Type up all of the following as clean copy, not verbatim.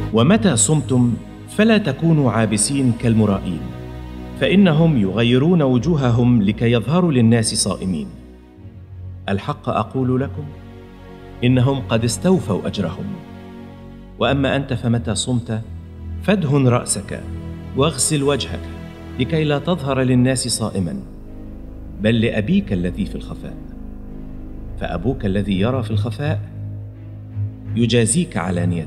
ومتى صمتم فلا تكونوا عابسين كالمرائين، فإنهم يغيرون وجوههم لكي يظهروا للناس صائمين. الحق أقول لكم إنهم قد استوفوا أجرهم. وأما أنت فمتى صمت فادهن رأسك واغسل وجهك لكي لا تظهر للناس صائما، بل لأبيك الذي في الخفاء، فأبوك الذي يرى في الخفاء يجازيك علانية.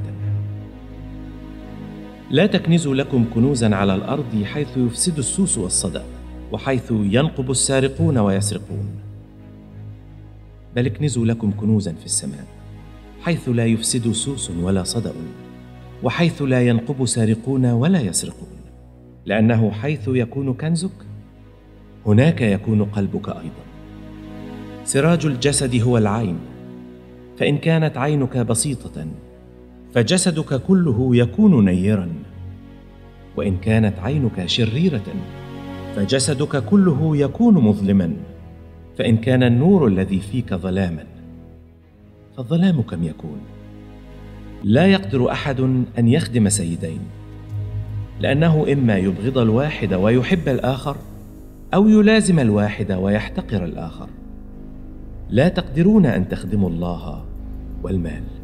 لا تكنزوا لكم كنوزا على الأرض حيث يفسد السوس والصدأ وحيث ينقب السارقون ويسرقون، بل اكنزوا لكم كنوزا في السماء حيث لا يفسد سوس ولا صدأ وحيث لا ينقب سارقون ولا يسرقون، لأنه حيث يكون كنزك هناك يكون قلبك أيضا. سراج الجسد هو العين، فإن كانت عينك بسيطة فجسدك كله يكون نيرا، وإن كانت عينك شريرة فجسدك كله يكون مظلما. فإن كان النور الذي فيك ظلاما فالظلام كم يكون؟ لا يقدر أحد أن يخدم سيدين، لأنه إما يبغض الواحد ويحب الآخر، أو يلازم الواحد ويحتقر الآخر. لا تقدرون أن تخدموا الله والمال.